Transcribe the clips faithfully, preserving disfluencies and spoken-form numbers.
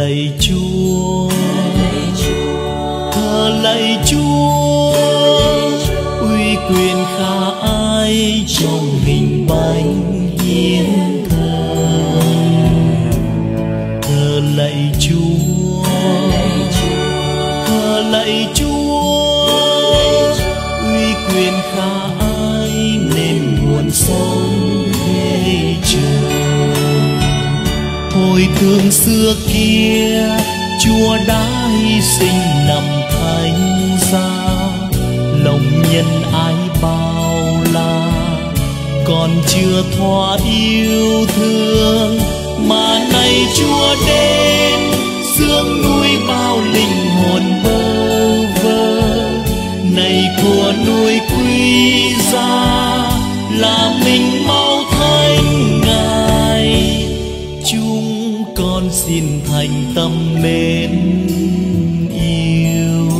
lạy Chúa, thờ lạy Chúa, uy quyền khả ái trong hình bánh hiến thờ. Thờ lạy Chúa, thờ lạy Chúa, uy quyền khả ái nên nguồn sống thế trời. Hồi thương xưa kia, Chúa đã hy sinh nằm thánh giá, lòng nhân ái bao la, còn chưa thỏa yêu thương. Mà nay Chúa đến, sương nuôi bao linh hồn bơ vơ. Này của nuôi quý giá, là mình mau thánh Ngài. Chúng con xin thành tâm mến yêu,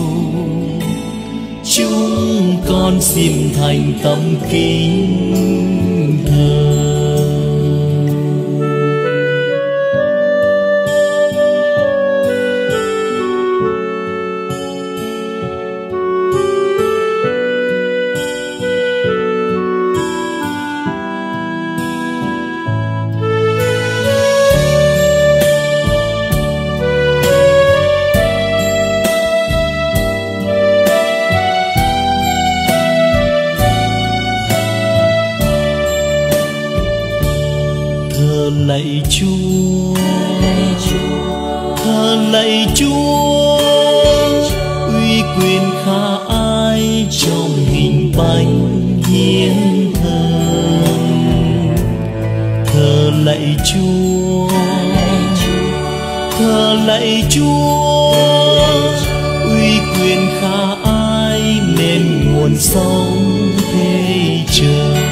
chúng con xin thành tâm kính thờ. Lạy Chúa, thờ lạy Chúa, uy quyền khả ái trong hình bánh hiến thờ. Thờ lạy Chúa, thờ lạy Chúa, uy quyền khả ái nên nguồn sống thế trời.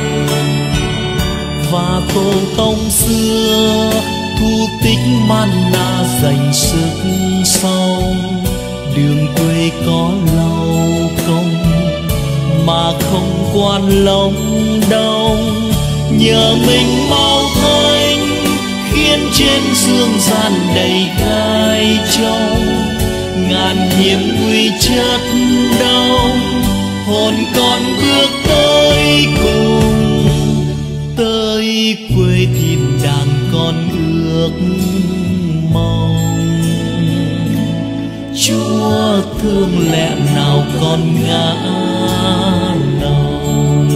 Và tổ tông xưa thu tích manna dành sức sống. Đường quê có lâu công mà không quan lòng đông. Nhờ mình mau thánh khiến trên dương gian đầy gai trông. Ngàn hiểm nguy chất đông, hồn con bước tới cùng. Tới quê tìm đàn con ước mong. Chúa thương lẽ nào con ngã lòng.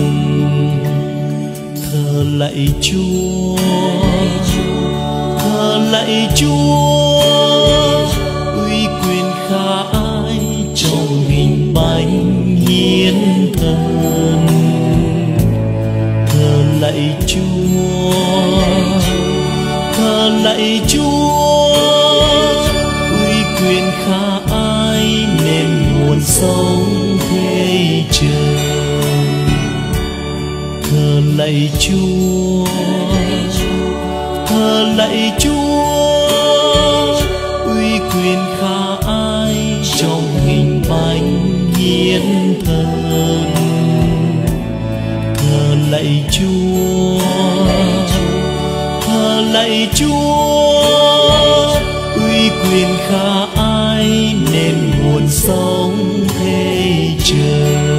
Thờ lạy Chúa, thờ lạy Chúa, uy quyền khả ái trong hình bánh hiến thần. Thờ lạy Chúa, thờ lạy Chúa, uy quyền khả ái nên nguồn sống thế trời. Thờ lạy Chúa, thờ lạy Chúa, uy quyền khả ái trong hình bánh hiến thần. Thờ lạy Chúa, thờ lạy Chúa, uy quyền khả ái nên nguồn sống thế trời.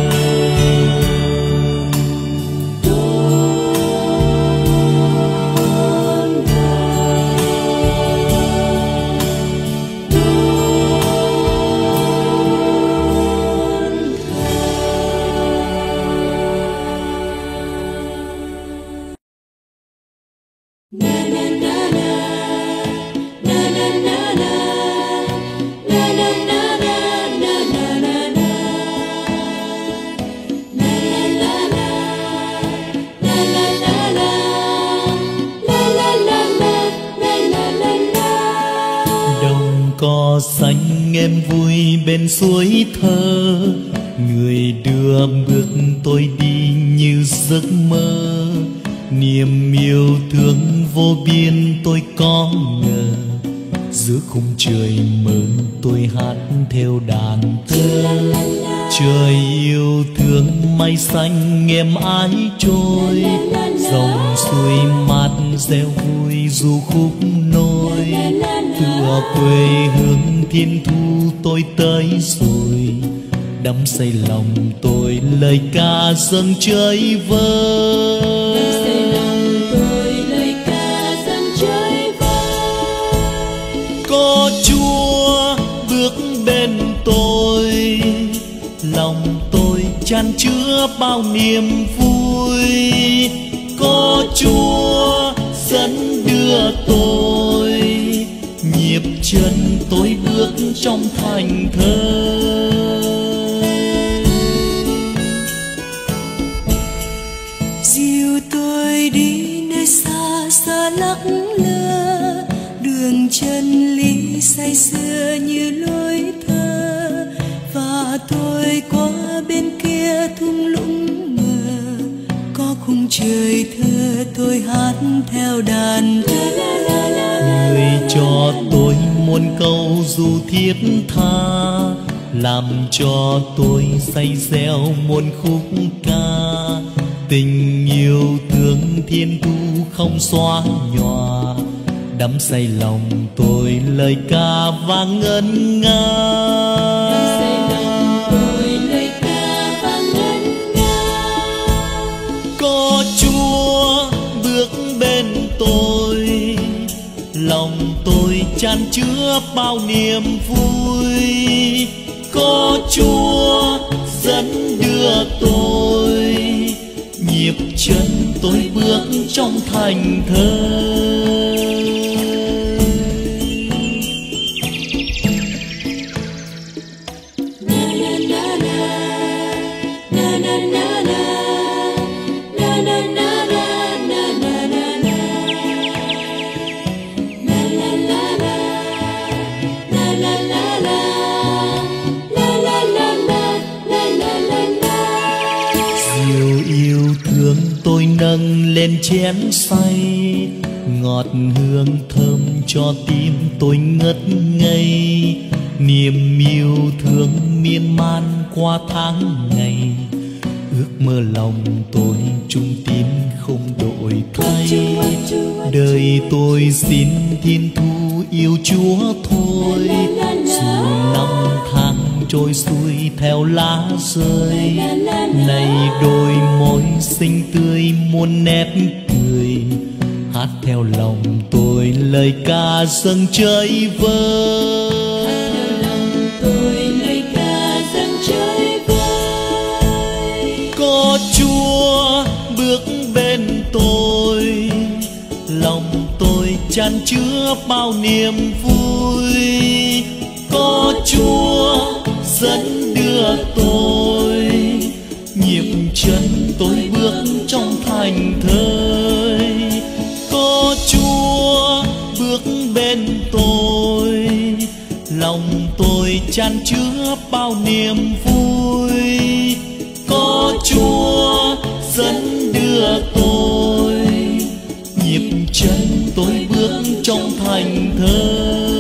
Cỏ xanh em vui bên suối thơ, người đưa bước tôi đi như giấc mơ. Niềm yêu thương vô biên tôi có ngờ, giữa khung trời mơ tôi hát theo đàn thơ. Trời yêu thương mây xanh êm ái trôi, dòng suối mát reo vui du khúc nôi. tựa quê hương thiên thu tôi tới rồi, đắm say lòng tôi lời ca dâng chơi vơi. Đắm say lòng tôi lời ca dâng chơi vơi. Có Chúa bước bên tôi, lòng tôi chan chứa bao niềm vui. Có Chúa dẫn đưa tôi, nhịp chân tôi bước trong thành thơi. Dìu tôi đi nơi xa xa lắc lơ, đường chân lý say sưa như lối thơ. Và tôi qua bên kia thung lũng mờ, có khung trời thơ tôi hát theo đàn thơ. Người cho tôi muôn câu ru thiết tha, làm cho tôi say reo muôn khúc ca. Tình yêu thương thiên thu không xóa nhòa, đắm say lòng tôi lời ca vang ngân nga. Đắm say lòng tôi lời ca vang ngân nga. Có Chúa bước bên tôi, lòng tôi chan chứa bao niềm vui. Có Chúa dẫn đưa tôi, nhịp chân tôi bước trong thành thơi. Tôi nâng lên chén say, ngọt hương thơm cho tim tôi ngất ngây. Niềm yêu thương miên man qua tháng ngày, ước mơ lòng tôi trung tín không đổi thay. Đời tôi xin thiên thu yêu Chúa thôi, dù năm tháng trôi xuôi theo lá rơi. Này đôi môi xinh tươi muôn nét cười, hát theo lòng tôi lời ca dâng chơi vơi. Hát theo lòng tôi lời ca dâng chơi vơi. Có Chúa bước bên tôi, lòng tôi chan chứa bao niềm vui. Có Chúa dẫn đưa tôi, nhịp chân tôi bước trong thành thơi. Có Chúa bước bên tôi, lòng tôi chan chứa bao niềm vui. Có Chúa dẫn đưa tôi, nhịp chân tôi bước trong thành thơi.